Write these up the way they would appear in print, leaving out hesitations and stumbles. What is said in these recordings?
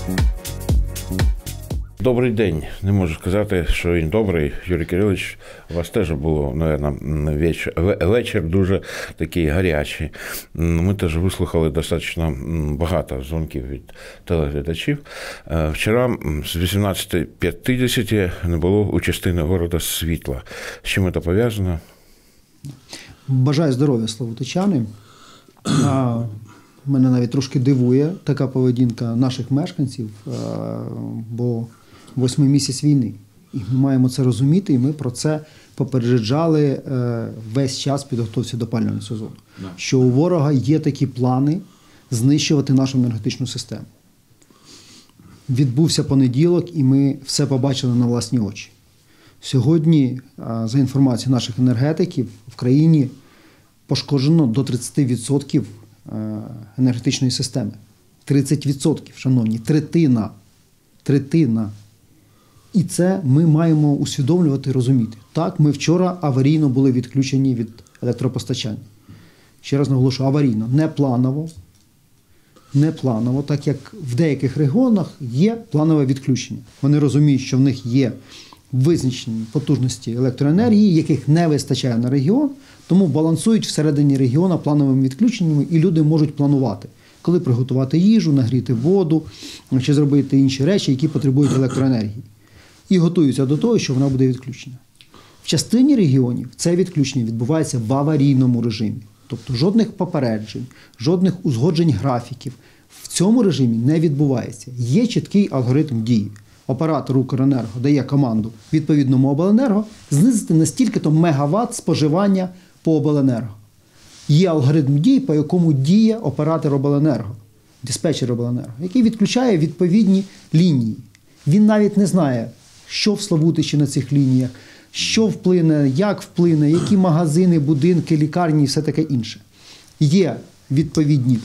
Добрий день. Не можу сказати, що він добрий. Юрій Кирилович, у вас теж було, мабуть, вечір дуже такий гарячий. Ми теж вислухали достатньо багато дзвінків від телеглядачів. Вчора з 18:50 не було у частині міста світла. З чим це пов'язано? Бажаю здоров'я, славутичани. Мене навіть трошки дивує така поведінка наших мешканців, бо 8-й місяць війни. І ми маємо це розуміти, і ми про це попереджали весь час підготовці до опалювального сезону. Що у ворога є такі плани знищувати нашу енергетичну систему. Відбувся понеділок, і ми все побачили на власні очі. Сьогодні, за інформацією наших енергетиків, в країні пошкоджено до 30% енергетичної системи. 30%, шановні, третина. І це ми маємо усвідомлювати і розуміти. Так, ми вчора аварійно були відключені від електропостачання. Ще раз наголошую, аварійно, не планово, так як в деяких регіонах є планове відключення. Вони розуміють, що в них є визначені потужності електроенергії, яких не вистачає на регіон, тому балансують всередині регіону плановими відключеннями, і люди можуть планувати, коли приготувати їжу, нагріти воду, чи зробити інші речі, які потребують електроенергії. І готуються до того, що вона буде відключена. В частині регіонів це відключення відбувається в аварійному режимі. Тобто жодних попереджень, жодних узгоджень графіків в цьому режимі не відбувається. Є чіткий алгоритм дії. Оператор Укренерго дає команду відповідному обленерго знизити на стільки-то мегаватт споживання по обленерго. Є алгоритм дій, по якому діє оператор обленерго, диспетчер обленерго, який відключає відповідні лінії. Він навіть не знає, що в Славутичі на цих лініях, що вплине, як вплине, які магазини, будинки, лікарні і все таке інше. Є відповідні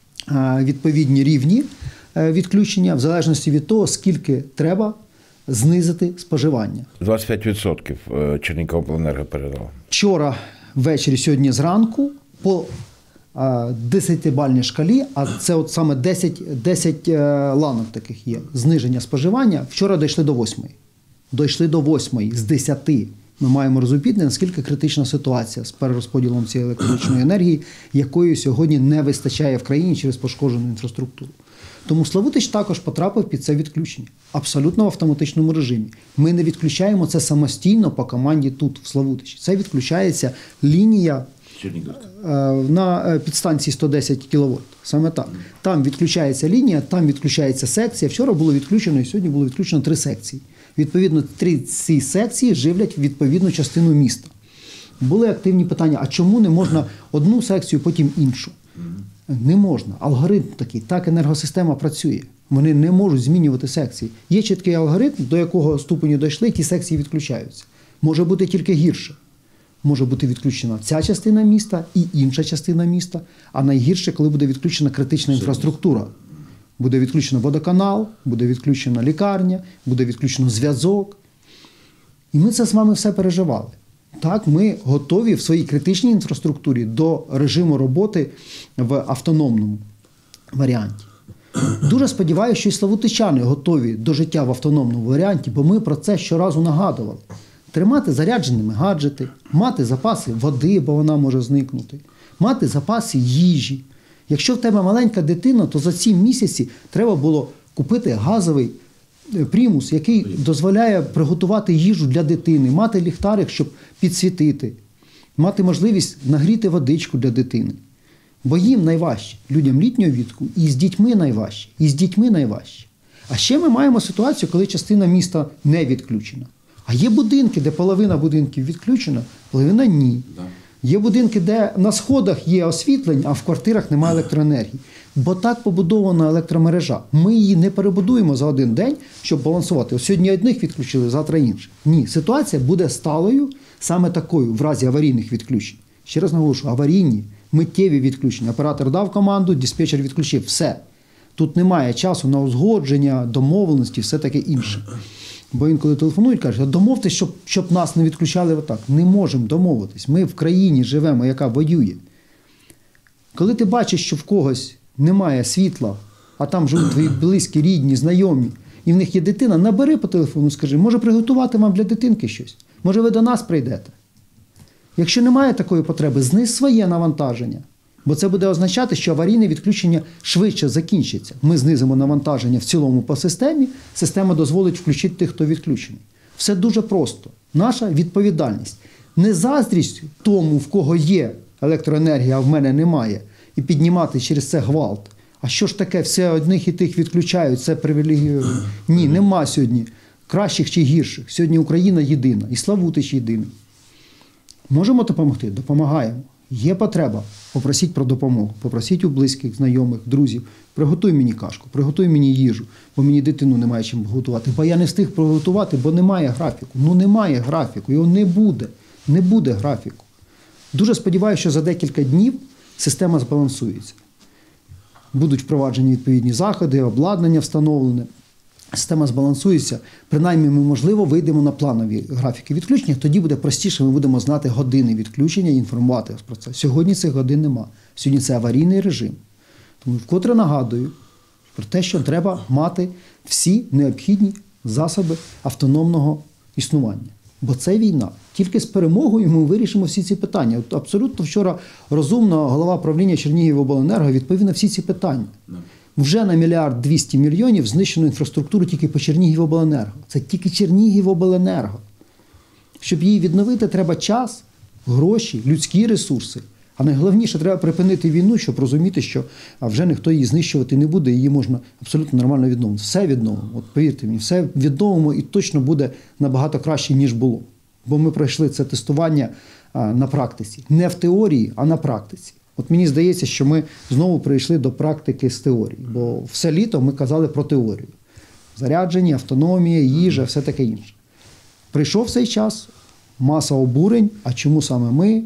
рівні відключення в залежності від того, скільки треба знизити споживання. 25% Чернігівобленерго передало. Вчора ввечері, сьогодні зранку по 10-бальній шкалі, а це от саме 10 ланок таких є, зниження споживання, вчора дійшли до 8-ї. Дійшли до 8-ї з 10. Ми маємо розуміти, наскільки критична ситуація з перерозподілом цієї електричної енергії, якої сьогодні не вистачає в країні через пошкоджену інфраструктуру. Тому Славутич також потрапив під це відключення. Абсолютно в автоматичному режимі. Ми не відключаємо це самостійно по команді тут, в Славутичі. Це відключається лінія на підстанції 110 кВт. Саме так. Там відключається лінія, там відключається секція. Вчора було відключено і сьогодні було відключено 3 секції. Відповідно, 3 ці секції живлять відповідну частину міста. Були активні питання, а чому не можна одну секцію, потім іншу? Не можна. Алгоритм такий. Так енергосистема працює. Вони не можуть змінювати секції. Є чіткий алгоритм, до якого ступеню дійшли, ті секції відключаються. Може бути тільки гірше. Може бути відключена ця частина міста і інша частина міста, а найгірше, коли буде відключена критична інфраструктура. Буде відключено водоканал, буде відключена лікарня, буде відключено зв'язок. І ми це з вами все переживали. Так, ми готові в своїй критичній інфраструктурі до режиму роботи в автономному варіанті. Дуже сподіваюся, що і славутичани готові до життя в автономному варіанті, бо ми про це щоразу нагадували. Тримати зарядженими гаджети, мати запаси води, бо вона може зникнути, мати запаси їжі. Якщо в тебе маленька дитина, то за ці місяці треба було купити газовий примус, який дозволяє приготувати їжу для дитини, мати ліхтарик, щоб підсвітити, мати можливість нагріти водичку для дитини. Бо їм найважче, людям літнього віку, і з дітьми найважче, А ще ми маємо ситуацію, коли частина міста не відключена. А є будинки, де половина будинків відключена, половина ні. Є будинки, де на сходах є освітлення, а в квартирах немає електроенергії. Бо так побудована електромережа. Ми її не перебудуємо за один день, щоб балансувати. Ось сьогодні одних відключили, завтра інших. Ні, ситуація буде сталою саме такою в разі аварійних відключень. Ще раз наголошую, аварійні, миттєві відключення. Оператор дав команду, диспетчер відключив. Все. Тут немає часу на узгодження, домовленості, все таке інше. Бо інколи телефонують, кажуть, домовтесь, щоб нас не відключали отак. Не можемо домовитись. Ми в країні живемо, яка воює. Коли ти бачиш, що в когось немає світла а там живуть твої близькі, рідні, знайомі, і в них є дитина, набери по телефону, скажи, може приготувати вам для дитинки щось, може ви до нас прийдете. Якщо немає такої потреби, знизь своє навантаження, бо це буде означати, що аварійне відключення швидше закінчиться. Ми знизимо навантаження в цілому по системі, система дозволить включити тих, хто відключений. Все дуже просто. Наша відповідальність. Не заздрість тому, в кого є електроенергія, а в мене немає, і піднімати через це гвалт. А що ж таке, все одних і тих відключають, це привілегію. Ні, нема сьогодні кращих чи гірших. Сьогодні Україна єдина, і Славутич єдиний. Можемо допомогти? Допомагаємо. Є потреба? Попросіть про допомогу. Попросіть у близьких, знайомих, друзів. Приготуй мені кашку, приготуй мені їжу, бо мені дитину немає чим готувати. Бо я не встиг приготувати, бо немає графіку. Ну немає графіку, його не буде. Не буде графіку. Дуже сподіваюся, що за декілька днів система збалансується. Будуть впроваджені відповідні заходи, обладнання встановлене. Система збалансується. Принаймні ми, можливо, вийдемо на планові графіки відключення. Тоді буде простіше, ми будемо знати години відключення і інформувати про це. Сьогодні цих годин нема. Сьогодні це аварійний режим. Тому вкотре нагадую про те, що треба мати всі необхідні засоби автономного існування. Бо це війна. Тільки з перемогою ми вирішимо всі ці питання. От абсолютно вчора розумно голова правління Чернігівобленерго відповів на всі ці питання. Вже на 1 200 000 000 знищено інфраструктуру тільки по Чернігівобленерго. Це тільки Чернігівобленерго. Щоб її відновити, треба час, гроші, людські ресурси. А найголовніше, треба припинити війну, щоб розуміти, що вже ніхто її знищувати не буде, її можна абсолютно нормально відновити. Все відновимо, от повірте мені, все відновимо і точно буде набагато краще, ніж було. Бо ми пройшли це тестування на практиці. Не в теорії, а на практиці. От мені здається, що ми знову прийшли до практики з теорії. Бо все літо ми казали про теорію. Зарядження, автономія, їжа, все таке інше. Прийшов цей час, маса обурень. А чому саме ми?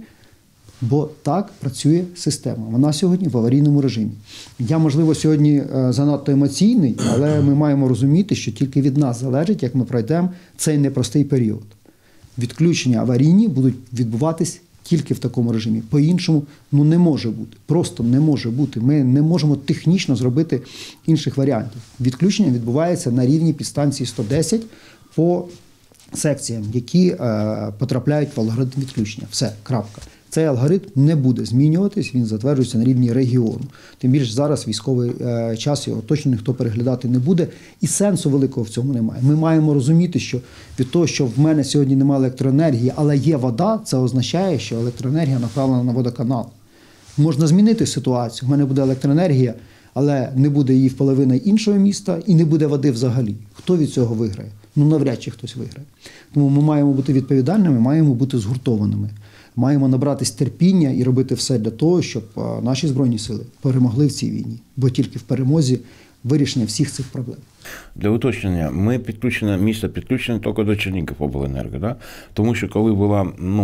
Бо так працює система. Вона сьогодні в аварійному режимі. Я, можливо, сьогодні занадто емоційний, але ми маємо розуміти, що тільки від нас залежить, як ми пройдемо цей непростий період. Відключення аварійні будуть відбуватись тільки в такому режимі. По-іншому не може бути. Просто не може бути. Ми не можемо технічно зробити інших варіантів. Відключення відбувається на рівні підстанції 110 по секціям, які потрапляють в алгоритм відключення. Все, крапка. Цей алгоритм не буде змінюватись, він затверджується на рівні регіону. Тим більше зараз військовий час, його точно ніхто переглядати не буде, і сенсу великого в цьому немає. Ми маємо розуміти, що від того, що в мене сьогодні немає електроенергії, але є вода, це означає, що електроенергія направлена на водоканал. Можна змінити ситуацію. В мене буде електроенергія, але не буде її в половині іншого міста і не буде води взагалі. Хто від цього виграє? Навряд чи хтось виграє. Тому ми маємо бути відповідальними, маємо бути згуртованими. Маємо набратись терпіння і робити все для того, щоб наші Збройні Сили перемогли в цій війні. Бо тільки в перемозі вирішення всіх цих проблем. Для уточнення, місто підключене тільки до Чернігівобленерго, да? Тому що коли була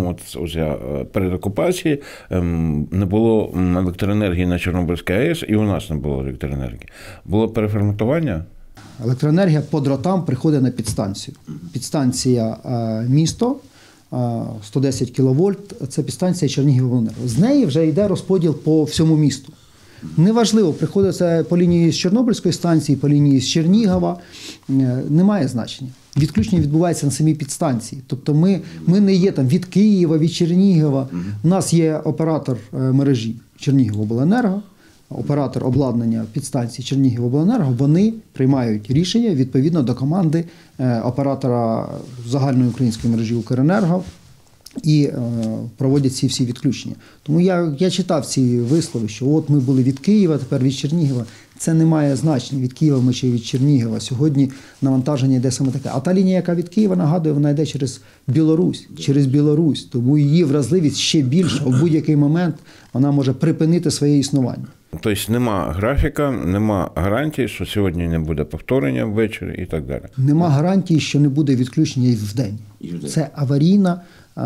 перед окупацією, не було електроенергії на Чорнобильській АЕС, і у нас не було електроенергії. Було переформатування? Електроенергія по дротам приходить на підстанцію. Підстанція місто, 110 кВт, це підстанція Чернігівобленерго. З неї вже йде розподіл по всьому місту. Неважливо, приходить це по лінії з Чорнобильської станції, по лінії з Чернігова, немає значення. Відключення відбувається на самій підстанції. Тобто ми не є там від Києва, від Чернігова. У нас є оператор мережі Чернігівобленерго, оператор обладнання підстанції Чернігівобленерго, вони приймають рішення відповідно до команди оператора загальної української мережі Укренерго і проводять ці всі відключення. Тому я читав ці вислови, що от ми були від Києва, тепер від Чернігова. Це не має значення, від Києва ми чи від Чернігова. Сьогодні навантаження йде саме таке. А та лінія, яка від Києва, нагадує, вона йде через Білорусь. Тому її вразливість ще більша. У будь-який момент вона може припинити своє існування. Тобто нема графіка, нема гарантії, що сьогодні не буде повторення ввечері і так далі. Нема гарантії, що не буде відключення і вдень. Це аварійна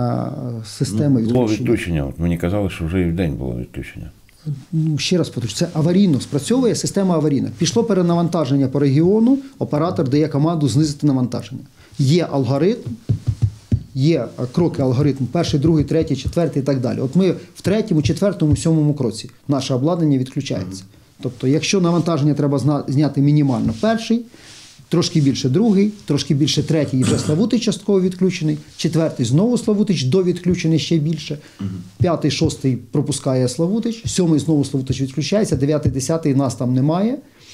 система відключення. Було відключення. От мені казали, що вже і вдень було відключення. Ще раз повторюю, це аварійно спрацьовує система аварійна. Пішло перенавантаження по регіону, оператор дає команду знизити навантаження. Є алгоритм, є кроки алгоритму, 1, 2, 3, 4 і так далі. От ми в 3, 4, 7 кроці наше обладнання відключається. Тобто, якщо навантаження треба зняти мінімально перший, трошки більше другий, трошки більше третій і вже Славутич частково відключений, четвертий знову Славутич довідключений ще більше, п'ятий, шостий пропускає Славутич, сьомий знову Славутич відключається, дев'ятий, десятий нас там немає.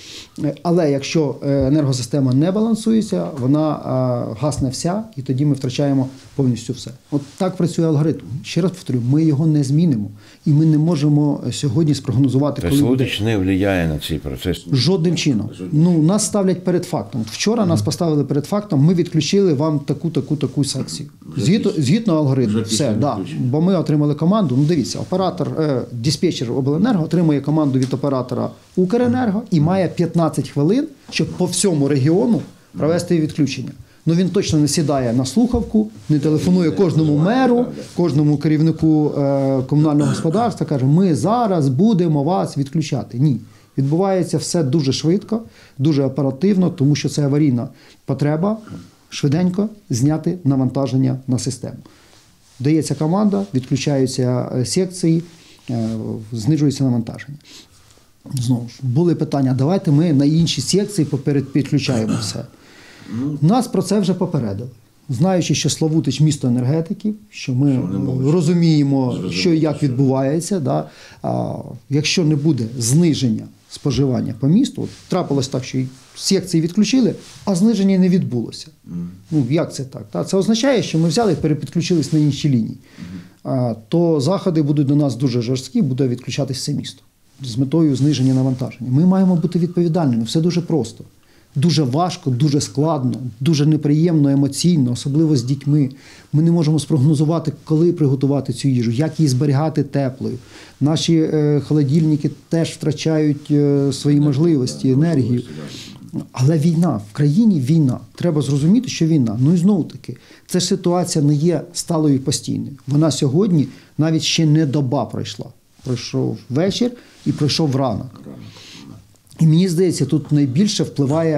Але якщо енергосистема не балансується, вона гасне вся, і тоді ми втрачаємо повністю все. От так працює алгоритм. Ще раз повторюю, ми його не змінимо. І ми не можемо сьогодні спрогнозувати, коли буде. Славутич не впливає на цей процес? Жодним чином. Нас ставлять перед фактом. Вчора нас поставили перед фактом, ми відключили вам таку секцію. Згідно алгоритму. Все, да. Бо ми отримали команду. Дивіться, диспетчер обленерго отримує команду від оператора Укренерго і має 15 хвилин, щоб по всьому регіону провести відключення. Він точно не сідає на слухавку, не телефонує кожному меру, кожному керівнику комунального господарства, каже, ми зараз будемо вас відключати. Ні. Відбувається все дуже швидко, дуже оперативно, тому що це аварійна потреба швиденько зняти навантаження на систему. Дається команда, відключаються секції, знижується навантаження. Знову ж, були питання, давайте ми на інші секції підключаємо все. Нас про це вже попередили. Знаючи, що Славутич – місто енергетики, що ми розуміємо, що і як відбувається. Да? Якщо не буде зниження споживання по місту, трапилось так, що секції відключили, а зниження не відбулося. Як це так? Це означає, що ми взяли і перепідключились на інші лінії. То заходи будуть до нас дуже жорсткі, буде відключатись все місто з метою зниження навантаження. Ми маємо бути відповідальними, все дуже просто. Дуже важко, дуже складно, дуже неприємно, емоційно, особливо з дітьми. Ми не можемо спрогнозувати, коли приготувати цю їжу, як її зберігати теплою. Наші холодильники теж втрачають свої можливості, енергію. Але війна, в країні війна. Треба зрозуміти, що війна. І знову таки, ця ситуація не є сталою і постійною. Вона сьогодні навіть ще не доба пройшла. Пройшов вечір і пройшов ранок. І мені здається, тут найбільше впливає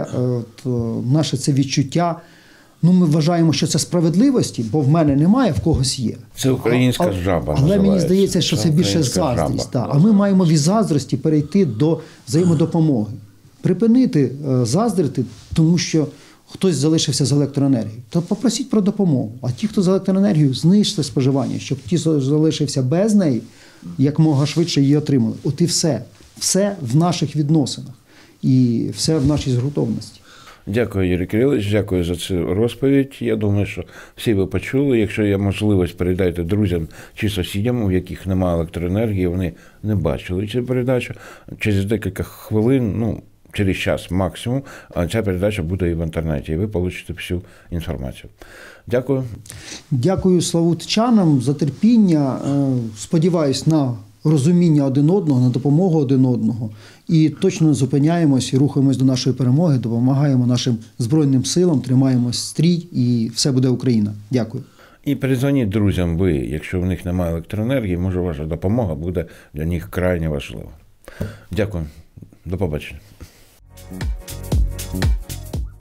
наше це відчуття. Ми вважаємо, що це справедливості, бо в мене немає, в когось є. Це українська жаба. Але мені здається, що це більше заздрість. А ми маємо від заздрості перейти до взаємодопомоги. Припинити заздрити, тому що хтось залишився з електроенергією. То попросіть про допомогу. А ті, хто з електроенергією, знижте споживання, щоб ті, хто залишився без неї, якомога швидше її отримали. От і все. Все в наших відносинах і все в нашій згуртованості. Дякую, Юрій Кирилович, дякую за цю розповідь. Я думаю, що всі ви почули. Якщо є можливість, передайте друзям чи сусідям, у яких немає електроенергії, вони не бачили цю передачу. Через декілька хвилин, через час максимум, ця передача буде і в інтернеті, і ви получите всю інформацію. Дякую. Дякую славутичанам за терпіння. Сподіваюсь на розуміння один одного, на допомогу один одного. І точно не зупиняємось і рухаємось до нашої перемоги, допомагаємо нашим Збройним силам, тримаємось стрій і все буде Україна. Дякую. І передзвоніть друзям ви, якщо в них немає електроенергії, може ваша допомога буде для них крайне важлива. Дякую. До побачення.